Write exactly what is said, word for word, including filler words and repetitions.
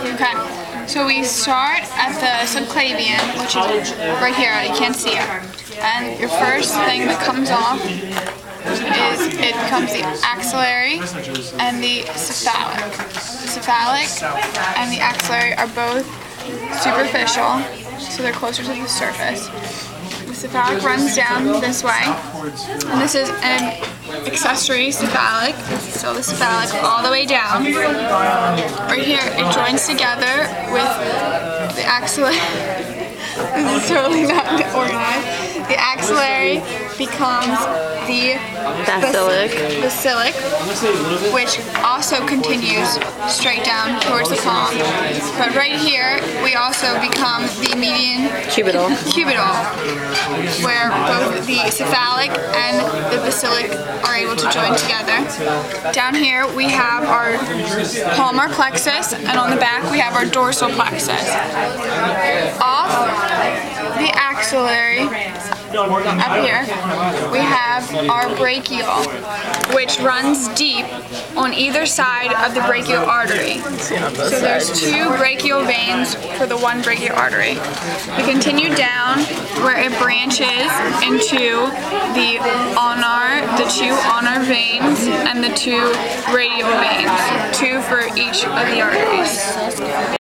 Okay, so we start at the subclavian, which is right here, you can't see it. And your first thing that comes off is it becomes the axillary and the cephalic. The cephalic and the axillary are both superficial, so they're closer to the surface. The cephalic runs down this way, and this is an accessory cephalic. This is still the cephalic all the way down. Right here, it joins together with the axillary. This is totally not organized. The axillary becomes the Basilic. basilic, which also continues straight down towards the palm. But right here, we also become the median Cubital. cubital, where both the cephalic and the basilic are able to join together. Down here, we have our palmar plexus, and on the back, we have our dorsal plexus. Off the axillary, up here, we have our brachial, which runs deep on either side of the brachial artery. So there's two brachial veins for the one brachial artery. We continue down where it branches into the ulnar, the two ulnar veins, and the two radial veins, two for each of the arteries.